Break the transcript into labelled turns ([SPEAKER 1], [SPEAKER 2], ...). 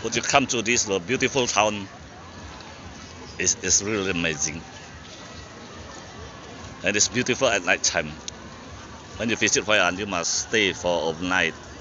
[SPEAKER 1] Would you come to this beautiful town? It's really amazing. And it's beautiful at night time. When you visit Hoi An, you must stay for overnight.